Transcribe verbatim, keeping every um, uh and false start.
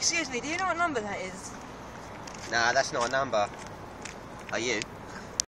Excuse me, do you know what number that is? Nah, that's not a number. Are you?